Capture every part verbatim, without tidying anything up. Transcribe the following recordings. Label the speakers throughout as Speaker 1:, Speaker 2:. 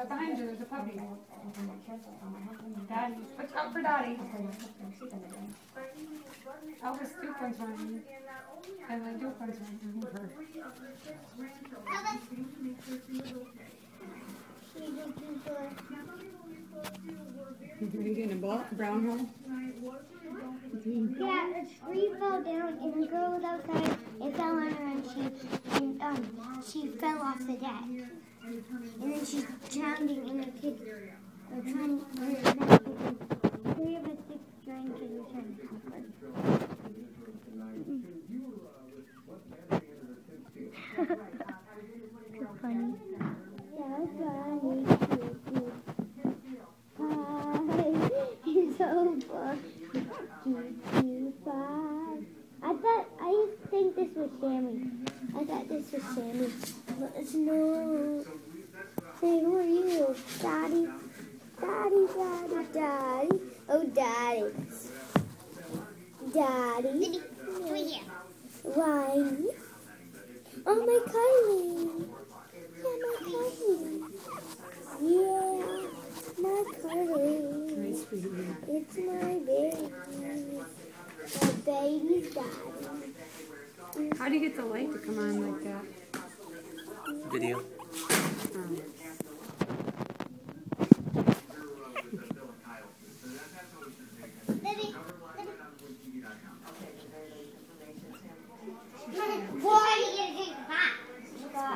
Speaker 1: Right behind you, there's a puppy. Daddy. Watch out for Daddy. Elvis Duke one's running. And my Duke one's running over. Are you getting a brown hole?
Speaker 2: Yeah, a tree fell down and a girl was outside and fell on her and she and um she fell off the deck. And then she's drowning and her kids are trying her three of us six giant kids are trying to help her. So funny. So funny. Hi. He's so funny. I thought, I used to think this was Sammy. I thought this was Sammy. But it's no. Hey, who are you? Daddy? Daddy, daddy, daddy. Oh, daddy. Daddy. Why? Oh, my cousin. Yeah, my cousin. Yeah, my cousin. It's my baby. My baby's daddy.
Speaker 1: How do you get the light to come on like that?
Speaker 3: Video.
Speaker 1: Um,
Speaker 2: Why are you going to take the bath?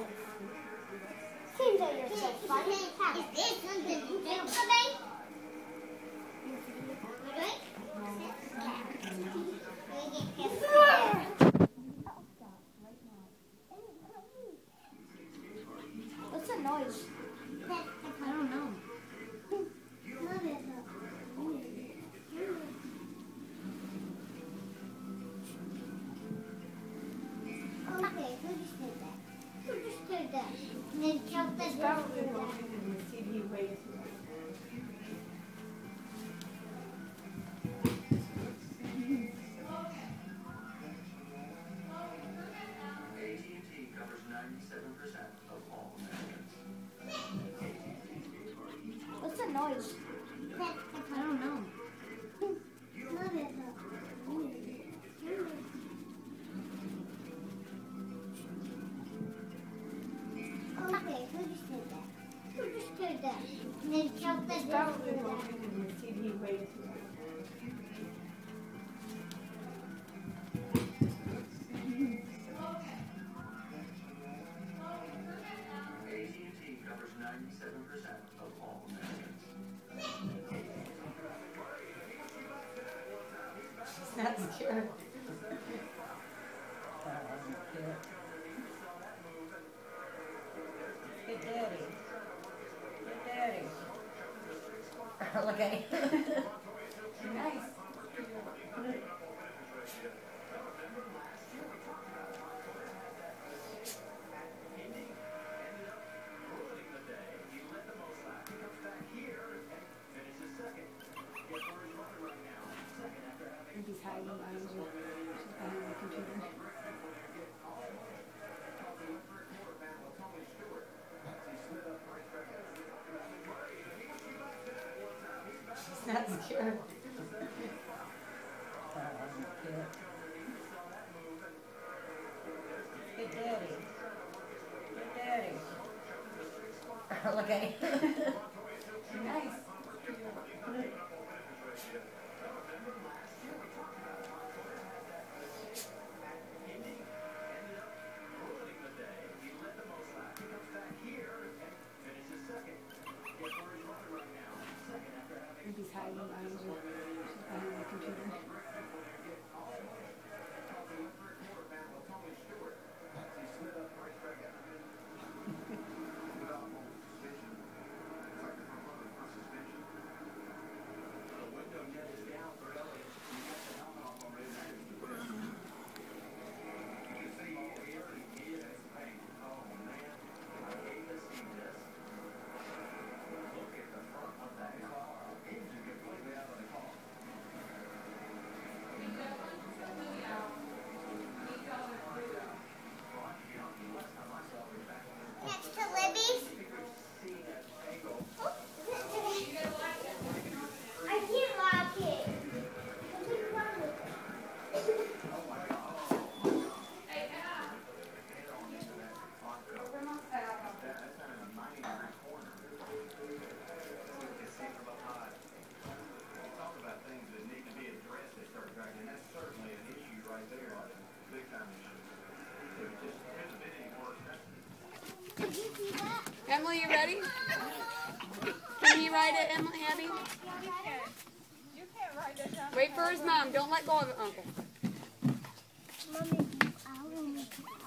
Speaker 2: Seems like you're so funny. Is this something you do for me? What's the noise?
Speaker 1: I don't know.
Speaker 2: Okay, who just did that? Who just did that? And then killed this girl for that. What's the noise?
Speaker 1: I don't know.
Speaker 2: Okay, who just did that? Who just did that? And then killed this girl for that.
Speaker 1: That's cute.
Speaker 4: Good daddy. Good daddy. Look at him.
Speaker 1: Nice. He's hiding behind you. She's behind the computer. That's cute.
Speaker 4: Good daddy. Good daddy. Look at him.
Speaker 1: Nice. He's hiding behind you. She's behind the computer.
Speaker 5: Emily, you ready? Can you ride it, Emily, Abby?
Speaker 6: You can't ride this out.
Speaker 5: Wait for his mom. Don't let go of it, Uncle.
Speaker 2: Mommy, I want to